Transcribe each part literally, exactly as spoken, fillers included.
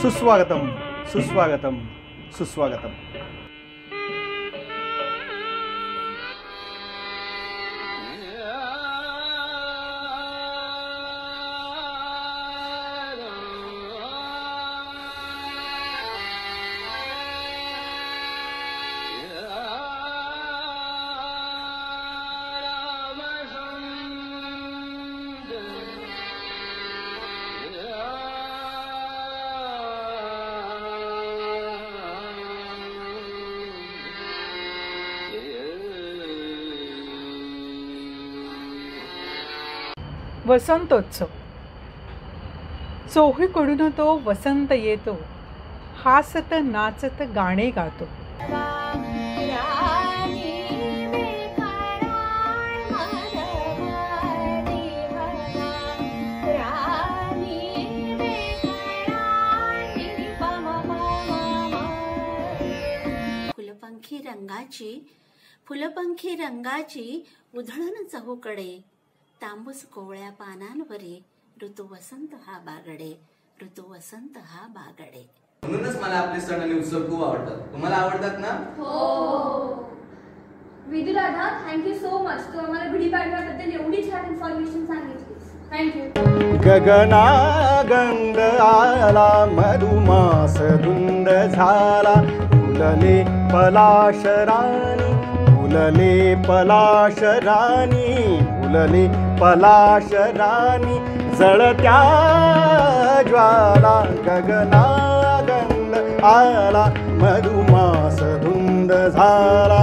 सुस्वागतम सुस्वागतम सुस्वागतम। वसंतोत्सव चोहीकडून तो वसंत येतो, हासत नाचत गाणे गातो। फुलपंखी रंगाची फुलपंखी रंगाची उधळण चहूकडे, तांबूस कोवळ्या पानांवरी ऋतू वसंत हा बागडे, ऋतू वसंत हा बागडे। म्हणूनच मला आपले सण आणि उत्सव खूप आवडतात। तुम्हाला आवडतात ना? हो। विदुराधा, थँक्यू सो मच, तू आम्हाला गुढीपाडव्याबद्दल एवढी छान इन्फॉर्मेशन सांगितलीस। थँक्यू। गगनागंध आला, मधुमास धुंद झाला, फुलले पलाश राणी, फुलले पलाश राणी, फुलले पलाश राणी, जळत्या ज्वाला। गगनागंध आला, मधुमास धुंद झाला।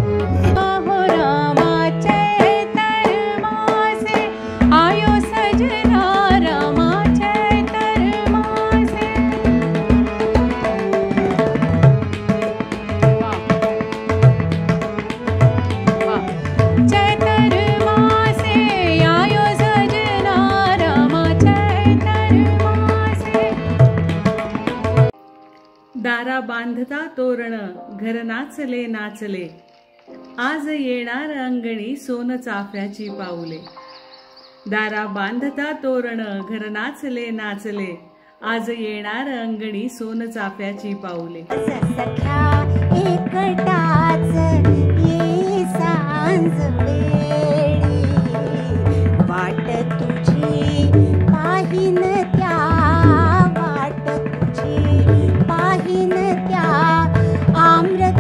दारा बांधता तोरण, घर नाचले नाचले, आज येणार अंगणी सोन चाफ्याची पाऊले। दारा बांधता तोरण, घर नाचले नाचले, आज येणार अंगणी सोन चाफ्याची पाऊले। सख्या एकटाच ये सांज वेळी, वाट तुझी पाहिन त्या, वाट तुझी पाहिन त्या, अमृत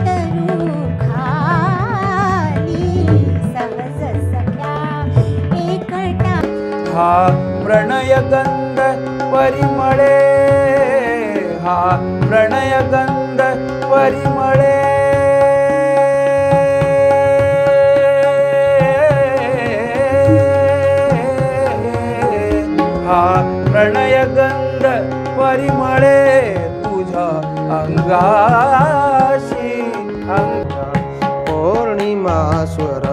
खाली सहज सख्या एकटा। हा प्रणय गंध परिमळे, हा प्रणय गंध परिमळे, हा प्रणय गंध परिमळे, तुझ्या अंगाशी अंगा। पौर्णिमा स्वर